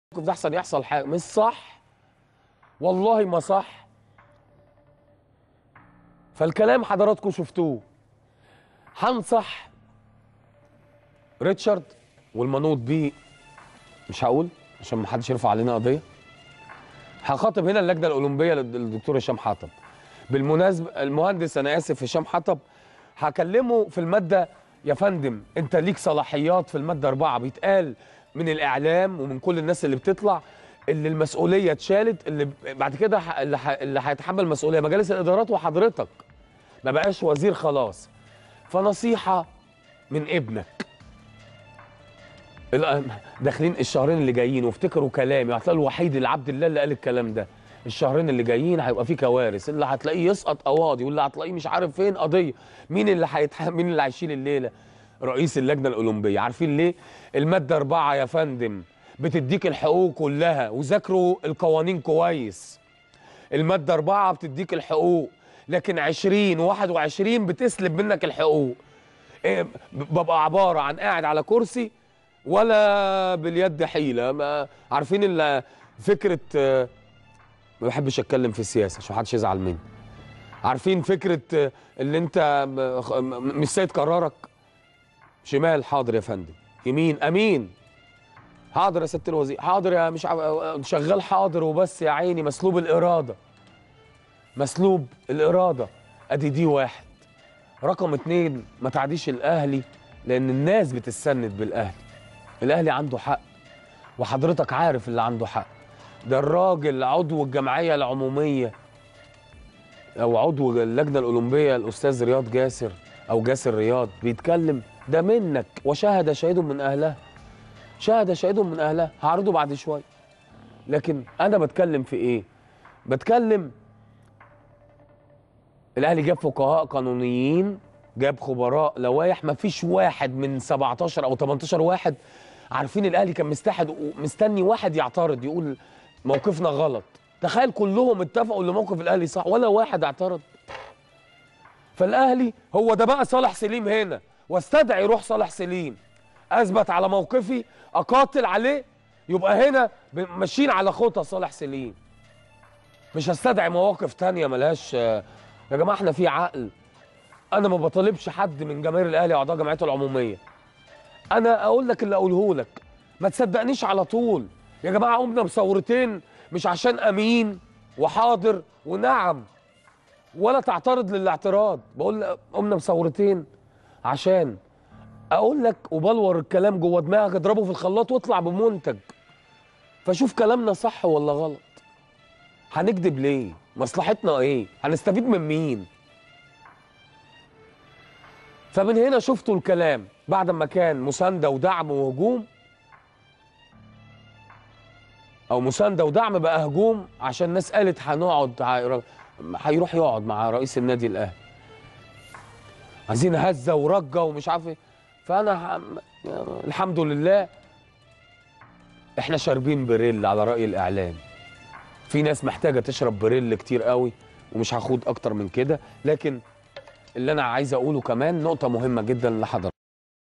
ده احسن يحصل حاجه مش صح، والله ما صح. فالكلام حضراتكم شفتوه. هنصح ريتشارد والمنوط بيه، مش هقول عشان ما حدش يرفع علينا قضيه. هخاطب هنا اللجنه الاولمبيه للدكتور هشام حطب. بالمناسبه المهندس انا اسف هشام حطب هكلمه في الماده. يا فندم انت ليك صلاحيات في الماده 4 بيتقال من الاعلام ومن كل الناس اللي بتطلع اللي المسؤوليه اتشالت، اللي بعد كده اللي هيتحمل مسؤوليه مجالس الادارات وحضرتك ما بقاش وزير خلاص. فنصيحه من ابنك، داخلين الشهرين اللي جايين وافتكروا كلامي، هتلاقوا الوحيد العبد الله اللي قال الكلام ده. الشهرين اللي جايين هيبقى فيه كوارث، اللي هتلاقيه يسقط قواضي واللي هتلاقيه مش عارف فين قضيه. مين اللي هيشيل الليله؟ رئيس اللجنه الاولمبيه. عارفين ليه؟ الماده 4 يا فندم بتديك الحقوق كلها، وذاكروا القوانين كويس. الماده 4 بتديك الحقوق، لكن 20 و21 بتسلب منك الحقوق. ببقى عباره عن قاعد على كرسي ولا باليد حيله. ما عارفين فكره، ما بحبش اتكلم في السياسه عشان محدش يزعل مني. عارفين فكره اللي انت مش سيد قرارك؟ شمال حاضر يا فندم، يمين امين حاضر يا سياده الوزير، حاضر يا مش شغال حاضر وبس. يا عيني مسلوب الاراده، مسلوب الاراده. ادي دي واحد. رقم 2 ما تعديش الاهلي، لان الناس بتستند بالاهلي. الاهلي عنده حق وحضرتك عارف اللي عنده حق. ده الراجل عضو الجمعيه العموميه او عضو اللجنه الاولمبيه الاستاذ رياض جاسر او جاسر رياض بيتكلم ده منك، وشاهد شاهد من اهلها. شاهد شاهد من اهلها، هعرضه بعد شويه. لكن انا بتكلم في ايه؟ بتكلم الاهلي جاب فقهاء قانونيين، جاب خبراء لوائح، ما فيش واحد من 17 او 18 واحد. عارفين الاهلي كان مستني واحد يعترض يقول موقفنا غلط. تخيل كلهم اتفقوا ان موقف الاهلي صح، ولا واحد اعترض. فالاهلي هو ده بقى صالح سليم هنا، واستدعي روح صالح سليم. اثبت على موقفي اقاتل عليه، يبقى هنا ماشيين على خطى صالح سليم. مش هستدعي مواقف تانية ملهاش. يا جماعه احنا في عقل. انا ما بطالبش حد من جماهير الاهلي واعضاء جمعيته العموميه. انا اقول لك اللي اقوله لك، ما تصدقنيش على طول. يا جماعه قمنا بثورتين مش عشان امين وحاضر ونعم ولا تعترض للاعتراض. بقول قمنا بثورتين عشان اقول لك وبلور الكلام جوه دماغك، اضربه في الخلاط واطلع بمنتج. فشوف كلامنا صح ولا غلط. هنكذب ليه؟ مصلحتنا ايه؟ هنستفيد من مين؟ فمن هنا شفتوا الكلام بعد ما كان مسانده ودعم وهجوم، او مسانده ودعم بقى هجوم، عشان الناس قالت هنقعد، هيروح يقعد مع رئيس النادي الاهلي. عايزين هزه ورجه ومش عارف ايه. فانا الحمد لله احنا شاربين بريل على راي الاعلام. في ناس محتاجه تشرب بريل كتير قوي، ومش هاخد اكتر من كده. لكن اللي انا عايز اقوله كمان نقطه مهمه جدا لحضرتك.